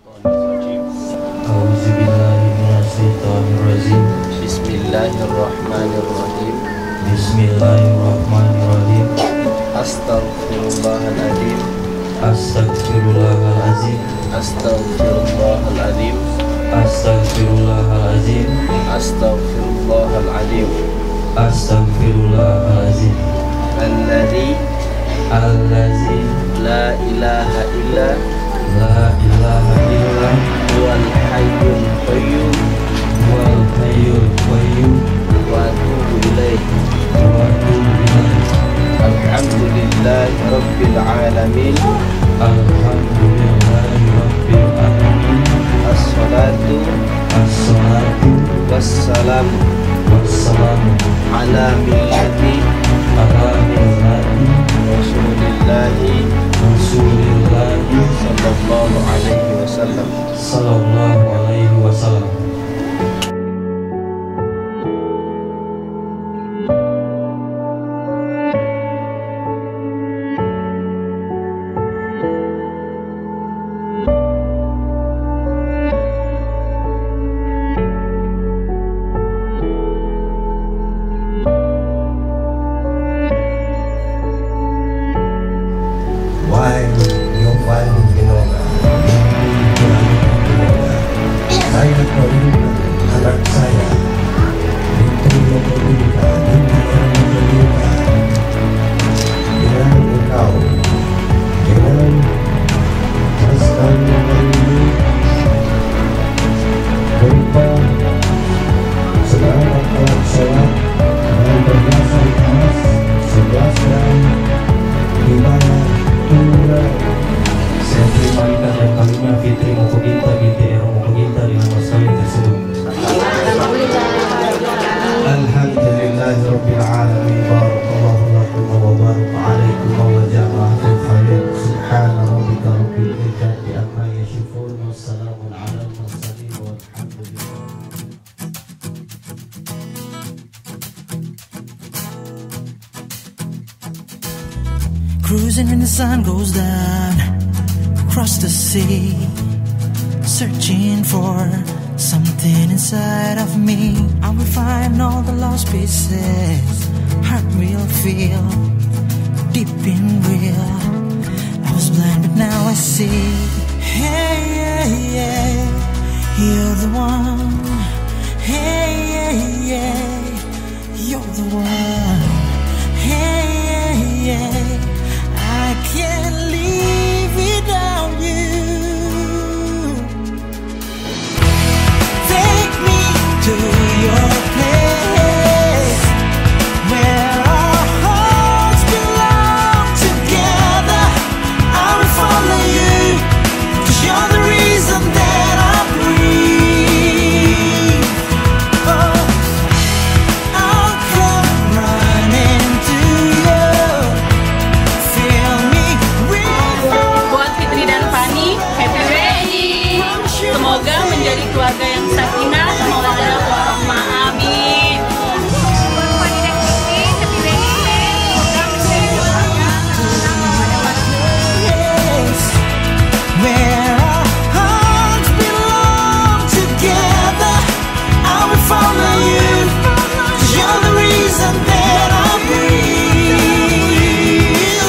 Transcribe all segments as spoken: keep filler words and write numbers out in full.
Syaitonirrajim. A'udzubillahi minasyaitonirrajim. Bismillahirrahmanirrahim. Bismillahirrahmanirrahim. Astaghfirullahaladzim. Astaghfirullahalazim. Astaghfirullahaladzim. Astaghfirullahalazim. Astaghfirullahaladzim. Astaghfirullahalazim. Alladzi Allazi la ilaha illa la ilaha illa huwal hayyul qayyum wal hayyul qayyum wa atubu ilaih. wa atubu ilaih. Alhamdulillahi rabbil alamin. Alhamdulillahi rabbil alamin. Assalatu Assalatu wassalamu wassalamu ala millati ala millati Rasulillahi Rasulillahi sallallahu alaihi wasallam. sallallahu alaihi wasallam. Why you're fighting Binoga? Saya perlukan anak saya. Itu yang perlukan, itu yang perlukan. Dengan engkau, dengan masalah ini, berupa segala alat sholat dan berdasar emas sebelas gram di mana Saya terima nikah dan kawinnya Fitri Mokoginta binti Ero Mokoginta dengan mas kawin tersebut. Alhamdulillahi rabbil alamin. Barakallahu lakum wa baraka alaikum wa jama'a fil khair. Subhana rabbika rabbil izzati amma yasifun wa salamun ala al-mursalin walhamdulillah. Cruising when the sun goes down across the sea, searching for something inside of me. I will find all the lost pieces, heart will feel deep in real. I was blind but now I see. Hey, yeah, yeah, you're the one. Hey, yeah, yeah, you're the one. Hey, yeah, yeah, I can't live without you. Take me to your place where our hearts belong together. I will follow you, 'cause you're the reason that I breathe. Oh, I'll come running to you. Fill me with Buat Fitri dan Fani, happy wedding. Semoga menjadi keluarga yang sakinah, mawaddah warahmah. Amin. Buat Fani dan Fitri, happy wedding. Semoga menjadi keluarga pada waktu. place where our hearts belong together. I will follow you, 'cause you're the reason that I breathe.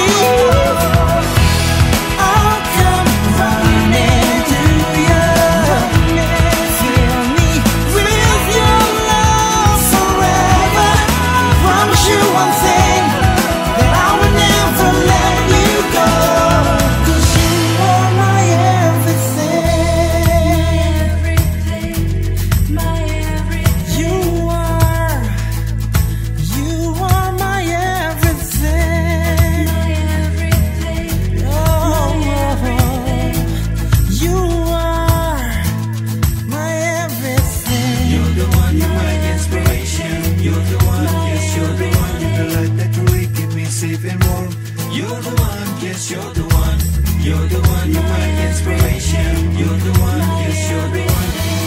I'll come running to you. Fill me with your love forever. Promise you one thing, that I will never let you go. 'Cause you are my everything. You are, you are my everything. Oh, you are my everything. You're the one, you're my inspiration. You're the one, yes, you're the one. You're the light that will keep me safe and warm. You're the one, yes, you're the one. You're the one, you're my inspiration. You're the one, yes, you're the one.